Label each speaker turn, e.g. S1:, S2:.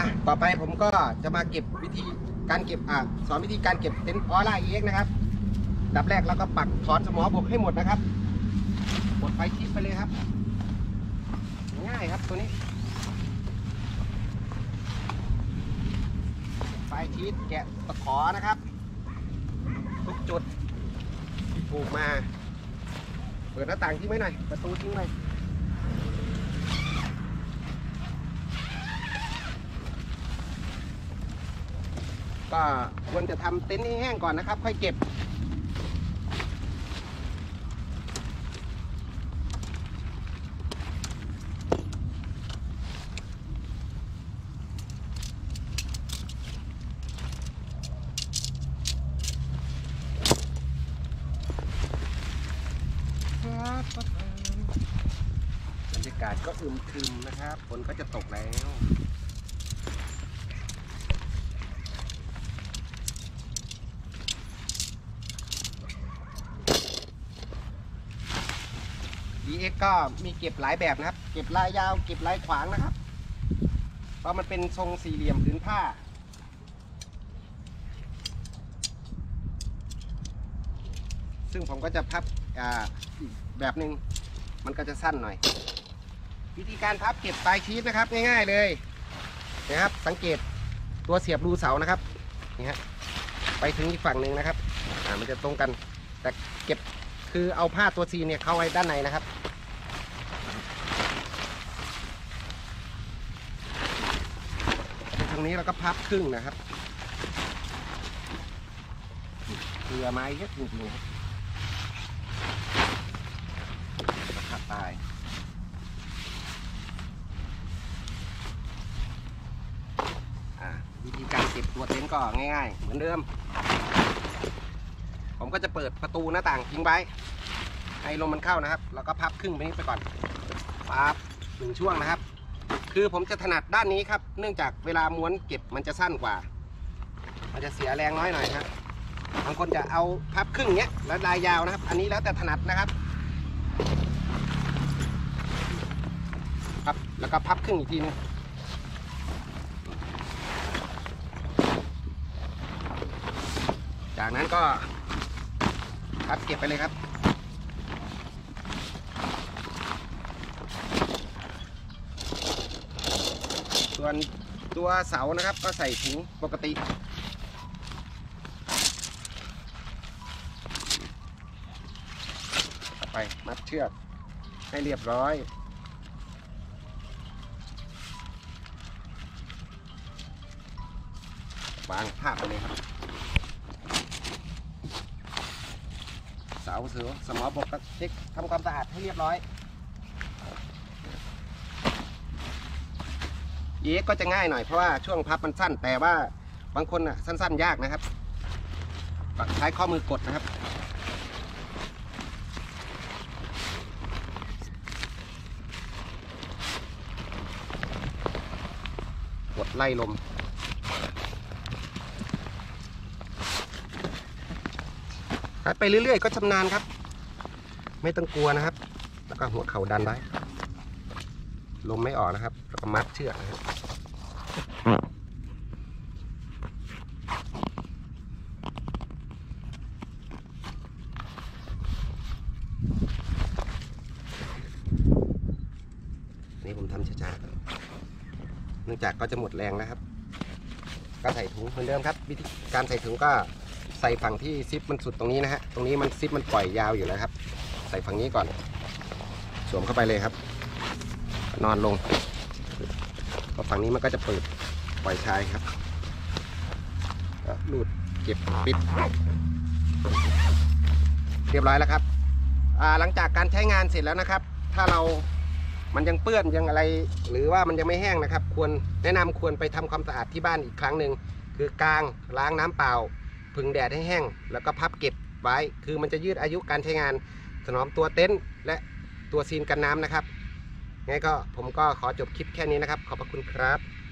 S1: ต่อไปผมก็จะมาเก็บวิธีการเก็บสอนวิธีการเก็บเต็นท์ออร่า EX นะครับดับแรกแล้วก็ปักถอนสมอบกให้หมดนะครับกดไฟชิปไปเลยครับง่ายครับตัวนี้ไฟชิปแกะตะขอนะครับทุกจุดที่ผูกมาเปิดหน้าต่างทิ้งไว้หน่อยประตูทิ้งไว้ก็ควรจะทำเต็นท์ให้แห้งก่อนนะครับค่อยเก็บบรรยากาศก็อึมครึมนะครับฝนก็จะตกแล้วDX ก็มีเก็บหลายแบบนะครับเก็บลายยาวเก็บลายขวางนะครับเพราะมันเป็นทรงสี่เหลี่ยมผืนผ้าซึ่งผมก็จะพับอีกแบบหนึ่งมันก็จะสั้นหน่อยวิธีการพับเก็บปลายชีสนะครับง่ายๆเลยนะครับสังเกตตัวเสียบรูเสานะครับนี่ฮะไปถึงอีกฝั่งหนึ่งนะครับมันจะตรงกันแต่เก็บคือเอาผ้าตัวซีเนี่ยเข้าไว้ด้านในนะครับตรงนี้เราก็พับครึ่งนะครับเกลือไม้เยอะจริงๆครับพับไปวิธีการเก็บตัวเต็นท์ก็ง่ายๆเหมือนเดิมผมก็จะเปิดประตูหน้าต่างทิ้งไว้ให้ลมมันเข้านะครับแล้วก็พับครึ่งไปนี้ไปก่อนพับหนึ่งช่วงนะครับคือผมจะถนัดด้านนี้ครับเนื่องจากเวลาม้วนเก็บมันจะสั้นกว่ามันจะเสียแรงน้อยหน่อยครับบางคนจะเอาพับครึ่งเนี้ยแล้วลายยาวนะครับอันนี้แล้วแต่ถนัดนะครับครับแล้วก็พับครึ่งอีกทีนึงจากนั้นก็พับเก็บไปเลยครับส่วนตัวเสานะครับก็ใส่ถุงปกติไปมัดเชือกให้เรียบร้อยวางผ้าไปเลยครับเสาเสือสมอบกก็เช็คทำความสะอาดให้เรียบร้อยก็จะง่ายหน่อยเพราะว่าช่วงพับมันสั้นแต่ว่าบางคนสั้นๆยากนะครับใช้ข้อมือกดนะครับกดไล่ลมไปเรื่อยๆก็ชำนาญครับไม่ต้องกลัวนะครับแล้วก็หัวเข่าดันไว้ลมไม่ออกนะครับแล้วก็มัดเชือกนะครับนี่ผมทำช้าๆเนื่องจากก็จะหมดแรงแล้วครับก็ใส่ถุงเหมือนเดิมครับวิธีการใส่ถุงก็ใส่ฝั่งที่ซิปมันสุดตรงนี้นะฮะตรงนี้มันซิปมันปล่อยยาวอยู่แล้วครับใส่ฝั่งนี้ก่อนสวมเข้าไปเลยครับนอนลงพอฝั่งนี้มันก็จะเปิดปล่อยชายครับลูดเก็บปิดเรียบร้อยแล้วครับหลังจากการใช้งานเสร็จแล้วนะครับถ้ามันยังเปื้อนยังอะไรหรือว่ามันยังไม่แห้งนะครับแนะนำควรไปทำความสะอาดที่บ้านอีกครั้งหนึ่งคือกางล้างน้ำเปล่าพึ่งแดดให้แห้งแล้วก็พับเก็บไว้คือมันจะยืดอายุการใช้งานถนอมตัวเต็นท์และตัวซีนกันน้ำนะครับงั้นก็ผมก็ขอจบคลิปแค่นี้นะครับขอบพระคุณครับ